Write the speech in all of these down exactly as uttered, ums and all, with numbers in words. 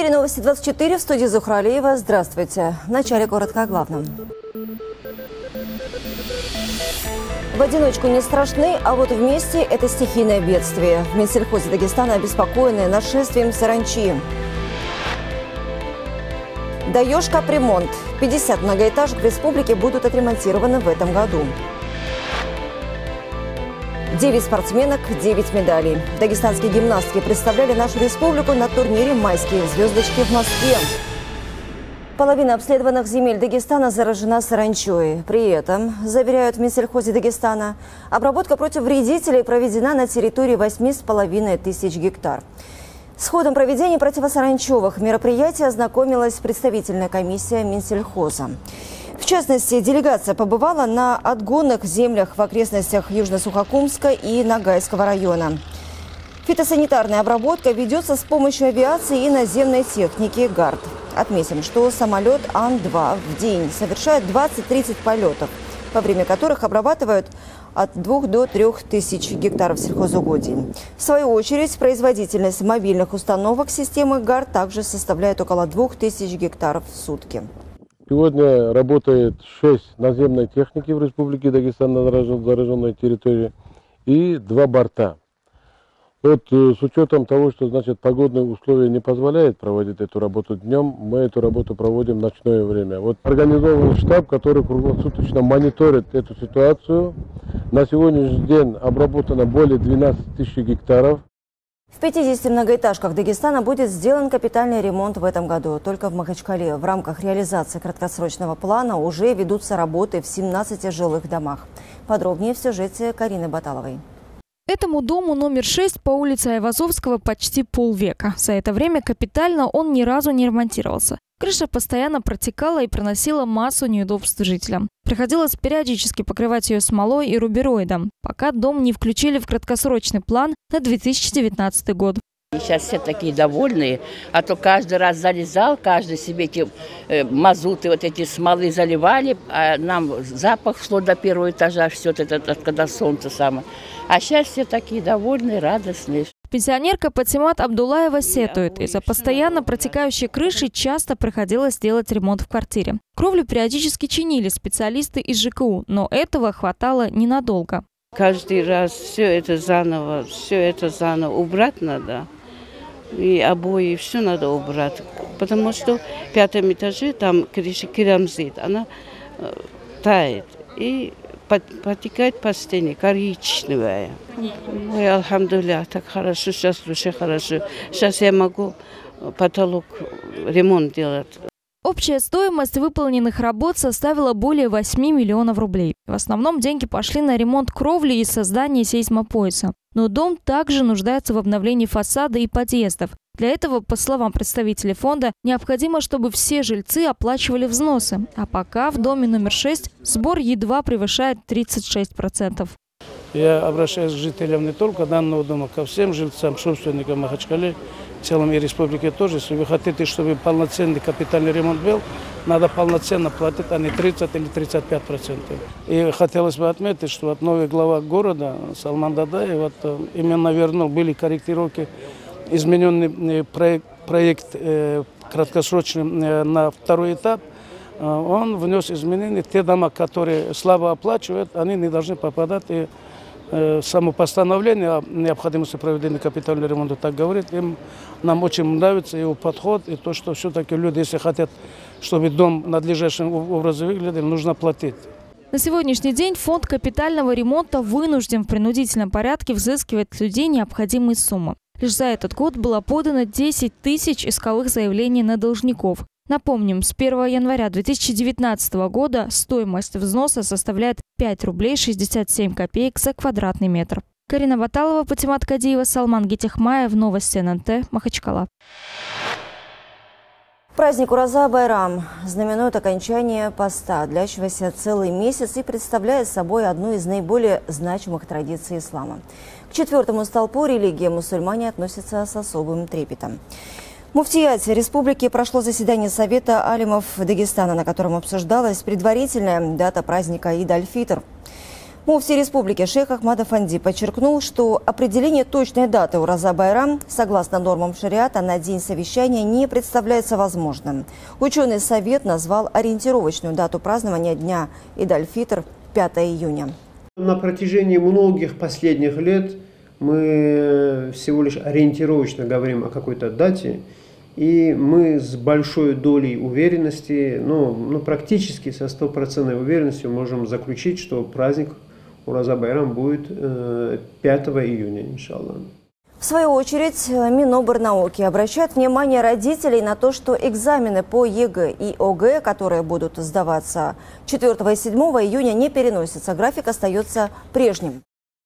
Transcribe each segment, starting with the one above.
эфире новости двадцать четыре, в студии Зухра Алиева. Здравствуйте. В начале коротко о главном. В одиночку не страшны, а вот вместе это стихийное бедствие. В Минсельхозе Дагестана обеспокоены нашествием саранчи. Даешь капремонт. пятьдесят многоэтажек в республике будут отремонтированы в этом году. девять спортсменок, девять медалей. Дагестанские гимнастки представляли нашу республику на турнире «Майские звездочки» в Москве. Половина обследованных земель Дагестана заражена саранчой. При этом, заверяют в Минсельхозе Дагестана, обработка против вредителей проведена на территории восьми с половиной тысяч гектар. С ходом проведения противосаранчевых мероприятий ознакомилась представительная комиссия Минсельхоза. В частности, делегация побывала на отгонных землях в окрестностях Южно-Сухокумска и Ногайского района. Фитосанитарная обработка ведется с помощью авиации и наземной техники ГАРД. Отметим, что самолет Ан два в день совершает двадцать-тридцать полетов, во время которых обрабатывают от двух до трех тысяч гектаров сельхозугодий. В свою очередь, производительность мобильных установок системы ГАРД также составляет около двух тысяч гектаров в сутки. Сегодня работает шесть наземной техники в Республике Дагестан на зараженной территории и два борта. Вот с учетом того, что значит погодные условия не позволяют проводить эту работу днем, мы эту работу проводим в ночное время. Вот организован штаб, который круглосуточно мониторит эту ситуацию. На сегодняшний день обработано более двенадцати тысяч гектаров. В пятидесяти многоэтажках Дагестана будет сделан капитальный ремонт в этом году. Только в Махачкале в рамках реализации краткосрочного плана уже ведутся работы в семнадцати жилых домах. Подробнее в сюжете Карины Баталовой. Этому дому номер шесть по улице Айвазовского почти полвека. За это время капитально он ни разу не ремонтировался. Крыша постоянно протекала и приносила массу неудобств жителям. Приходилось периодически покрывать ее смолой и рубероидом, пока дом не включили в краткосрочный план на две тысячи девятнадцатый год. Сейчас все такие довольные, а то каждый раз залезал, каждый себе эти э, мазуты, вот эти смолы заливали, а нам запах шло до первого этажа, все это, когда солнце самое. А сейчас все такие довольные, радостные. Пенсионерка Патимат Абдулаева сетует. Из-за постоянно протекающей крыши часто приходилось делать ремонт в квартире. Кровлю периодически чинили специалисты из ЖКУ, но этого хватало ненадолго. Каждый раз все это заново, все это заново убрать надо. И обои, все надо убрать. Потому что в пятом этаже там крыша керамзит, она э, тает. И потекает по стене, коричневая. Ой, альхамдулилля, так хорошо, сейчас душе хорошо. Сейчас я могу потолок, ремонт делать. Общая стоимость выполненных работ составила более восьми миллионов рублей. В основном деньги пошли на ремонт кровли и создание сейсмопояса. Но дом также нуждается в обновлении фасада и подъездов. Для этого, по словам представителей фонда, необходимо, чтобы все жильцы оплачивали взносы. А пока в доме номер шесть сбор едва превышает тридцать шесть процентов. Я обращаюсь к жителям не только данного дома, ко всем жильцам, собственникам Махачкалы, в целом и республике тоже. Если вы хотите, чтобы полноценный капитальный ремонт был, надо полноценно платить, а не тридцать или тридцать пять процентов. И хотелось бы отметить, что вот новый глава города Салман Дадаев вот, именно вернул, были корректировки, измененный проект, проект э, краткосрочный э, на второй этап. Э, он внес изменения. Те дома, которые слабо оплачивают, они не должны попадать. И э, само постановление о необходимости проведения капитального ремонта так говорит. Им, нам очень нравится его подход и то, что все-таки люди, если хотят, чтобы дом надлежащим образом выглядел, нужно платить. На сегодняшний день фонд капитального ремонта вынужден в принудительном порядке взыскивать с людей необходимые суммы. Лишь за этот год было подано десять тысяч исковых заявлений на должников. Напомним, с первого января две тысячи девятнадцатого года стоимость взноса составляет пять рублей шестьдесят семь копеек за квадратный метр. Карина Баталова, Патимат Кадиева, Салман Гетехмаев, новости эн эн тэ, Махачкала. Праздник Ураза-Байрам знаменует окончание поста, длящегося целый месяц, и представляет собой одну из наиболее значимых традиций ислама. К четвертому столпу религии мусульмане относятся с особым трепетом. В Муфтияте республики прошло заседание Совета алимов Дагестана, на котором обсуждалась предварительная дата праздника Ид аль-Фитр. Муфти республики шейх Ахмад Афанди подчеркнул, что определение точной даты Ураза-Байрам, согласно нормам шариата, на день совещания не представляется возможным. Ученый совет назвал ориентировочную дату празднования дня Идаль-Фитр пятое июня. На протяжении многих последних лет мы всего лишь ориентировочно говорим о какой-то дате, и мы с большой долей уверенности, ну, ну практически со стопроцентной уверенностью можем заключить, что праздник Ураза-Байрам будет э, пятого июня, иншаллах. В свою очередь, Миноборнауки обращает внимание родителей на то, что экзамены по ЕГЭ и ОГЭ, которые будут сдаваться четвёртого и седьмого июня, не переносятся. График остается прежним.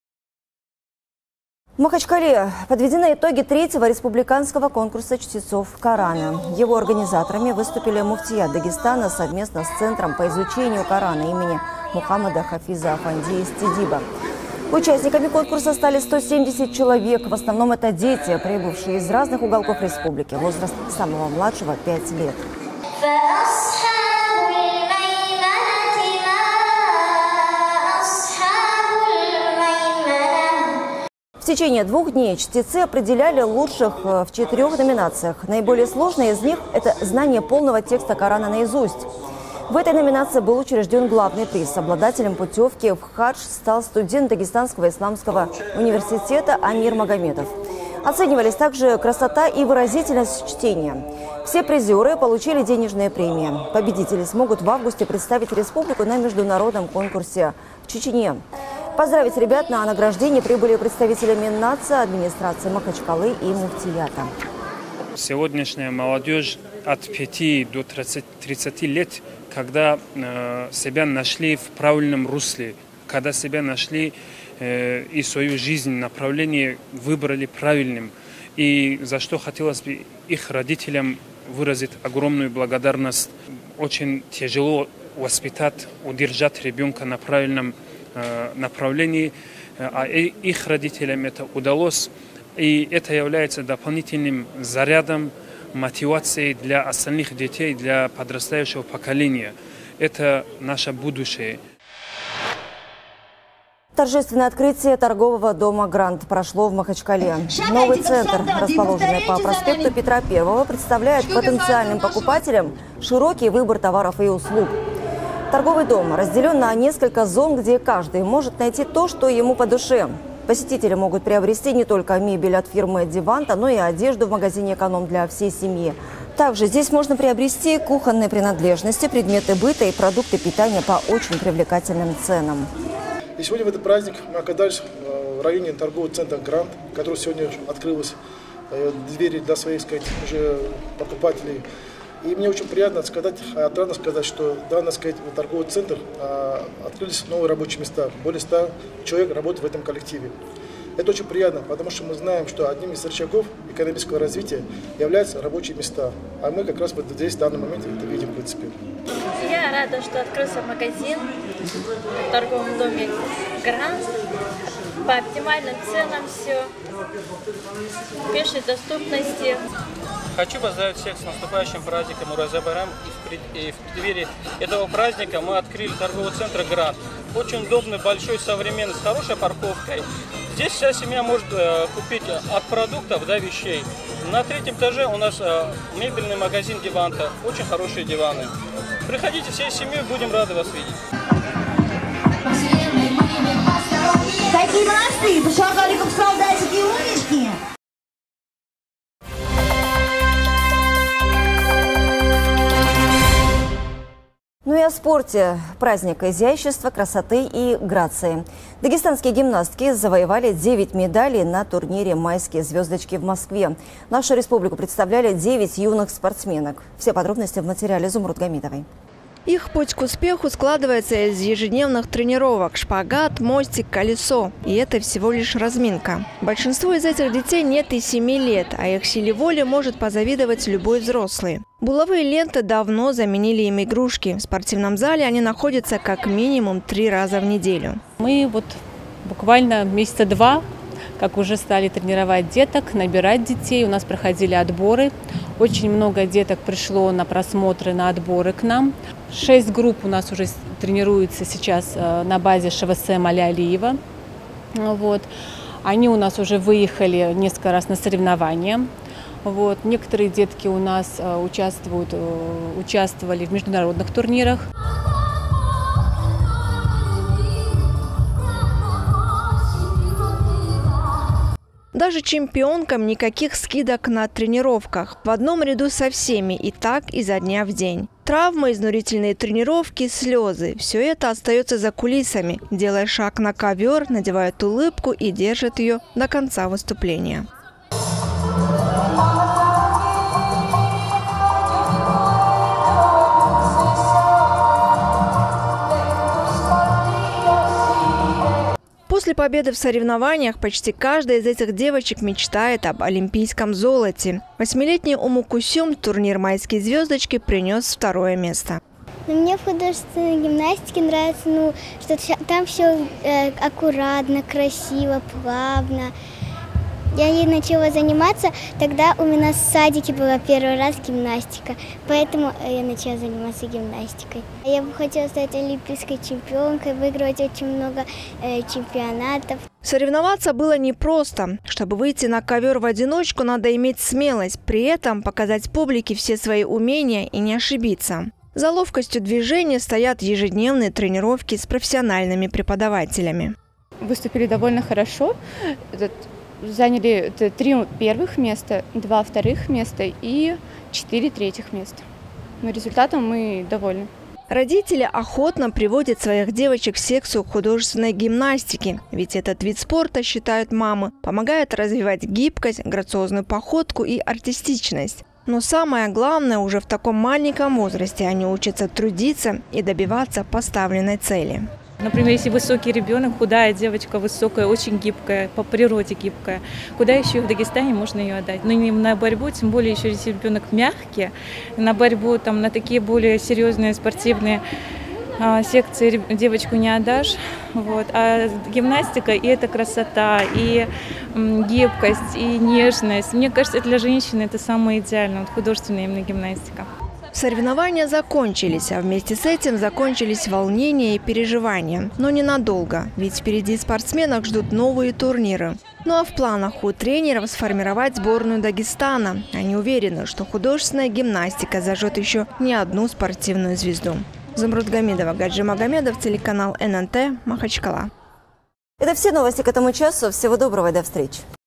В Махачкале подведены итоги третьего республиканского конкурса чтецов Корана. Его организаторами выступили муфтия Дагестана совместно с Центром по изучению Корана имени Мухаммада Хафиза Афанди из Тидиба. Участниками конкурса стали сто семьдесят человек. В основном это дети, прибывшие из разных уголков республики. Возраст самого младшего – пять лет. В течение двух дней чтецы определяли лучших в четырех номинациях. Наиболее сложная из них – это знание полного текста Корана наизусть. В этой номинации был учрежден главный приз. Обладателем путевки в хадж стал студент Дагестанского исламского университета Амир Магомедов. Оценивались также красота и выразительность чтения. Все призеры получили денежные премии. Победители смогут в августе представить республику на международном конкурсе в Чечне. Поздравить ребят на награждении прибыли представители Миннаца, администрации Махачкалы и муфтията. Сегодняшняя молодежь от пяти до тридцати лет, когда э, себя нашли в правильном русле, когда себя нашли э, и свою жизнь, направление выбрали правильным. И за что хотелось бы их родителям выразить огромную благодарность. Очень тяжело воспитать, удержать ребенка на правильном э, направлении, а их родителям это удалось. И это является дополнительным зарядом, мотивацией для остальных детей, для подрастающего поколения. Это наше будущее. Торжественное открытие торгового дома «Грант» прошло в Махачкале. Новый центр, расположенный по проспекту Петра Первого, представляет потенциальным покупателям широкий выбор товаров и услуг. Торговый дом разделен на несколько зон, где каждый может найти то, что ему по душе. Посетители могут приобрести не только мебель от фирмы «Диванта», но и одежду в магазине «Эконом» для всей семьи. Также здесь можно приобрести кухонные принадлежности, предметы быта и продукты питания по очень привлекательным ценам. И сегодня в этот праздник мы оказались в районе торгового центра «Грант», который сегодня открылась двери для своих, сказать, уже покупателей. И мне очень приятно сказать, отрадно сказать, что данный, сказать, торговый центр а, открылись новые рабочие места. Более ста человек работают в этом коллективе. Это очень приятно, потому что мы знаем, что одним из рычагов экономического развития являются рабочие места. А мы как раз вот здесь в данный момент это видим в принципе. Я рада, что открылся магазин в торговом доме «Грант». По оптимальным ценам все, в пешей доступности. Хочу поздравить всех с наступающим праздником Ураза-Байрам. И в преддверии этого праздника мы открыли торговый центр «Грант». Очень удобный, большой, современный, с хорошей парковкой. Здесь вся семья может э, купить от продуктов до вещей. На третьем этаже у нас э, мебельный магазин «Диванта». Очень хорошие диваны. Приходите всей семьей, будем рады вас видеть. Такие молодцы, пошагали как солдатики и умнички. Ну и о спорте. Праздник изящества, красоты и грации. Дагестанские гимнастки завоевали девять медалей на турнире «Майские звездочки» в Москве. Нашу республику представляли девять юных спортсменок. Все подробности в материале Зумруд Гамидовой. Их путь к успеху складывается из ежедневных тренировок – шпагат, мостик, колесо. И это всего лишь разминка. Большинству из этих детей нет и семи лет, а их силе воли может позавидовать любой взрослый. Булавые ленты давно заменили им игрушки. В спортивном зале они находятся как минимум три раза в неделю. Мы вот буквально месяца два как уже стали тренировать деток, набирать детей. У нас проходили отборы. Очень много деток пришло на просмотры, на отборы к нам. Шесть групп у нас уже тренируются сейчас на базе ШВС Али Алиева. Вот. Они у нас уже выехали несколько раз на соревнования. Вот. Некоторые детки у нас участвуют, участвовали в международных турнирах. Даже чемпионкам никаких скидок на тренировках. В одном ряду со всеми, и так изо дня в день. Травмы, изнурительные тренировки, слезы – все это остается за кулисами. Делая шаг на ковер, надевают улыбку и держат ее до конца выступления. После победы в соревнованиях почти каждая из этих девочек мечтает об олимпийском золоте. Восьмилетний Уму Кусюм турнир «Майские звездочки» принес второе место. Мне в художественной гимнастике нравится, ну, что там все э, аккуратно, красиво, плавно. Я ей начала заниматься, тогда у меня в садике была первый раз гимнастика, поэтому я начала заниматься гимнастикой. Я бы хотела стать олимпийской чемпионкой, выиграть очень много э, чемпионатов. Соревноваться было непросто. Чтобы выйти на ковер в одиночку, надо иметь смелость, при этом показать публике все свои умения и не ошибиться. За ловкостью движения стоят ежедневные тренировки с профессиональными преподавателями. Выступили довольно хорошо. Заняли три первых места, два вторых места и четыре третьих места. Но результатом мы довольны. Родители охотно приводят своих девочек в секцию художественной гимнастики, ведь этот вид спорта, считают мамы, помогает развивать гибкость, грациозную походку и артистичность. Но самое главное, уже в таком маленьком возрасте они учатся трудиться и добиваться поставленной цели. Например, если высокий ребенок, худая девочка, высокая, очень гибкая, по природе гибкая, куда еще в Дагестане можно ее отдать? Но не на борьбу, тем более еще если ребенок мягкий, на борьбу, там, на такие более серьезные спортивные а, секции девочку не отдашь. Вот. А гимнастика и это красота, и м, гибкость, и нежность. Мне кажется, для женщины это самое идеальное, вот художественная именно гимнастика. Соревнования закончились, а вместе с этим закончились волнения и переживания. Но ненадолго, ведь впереди спортсменок ждут новые турниры. Ну а в планах у тренеров сформировать сборную Дагестана. Они уверены, что художественная гимнастика зажжет еще не одну спортивную звезду. Зумруд Гамидова, Гаджи Магомедов, телеканал эн эн тэ, Махачкала. Это все новости к этому часу. Всего доброго и до встречи.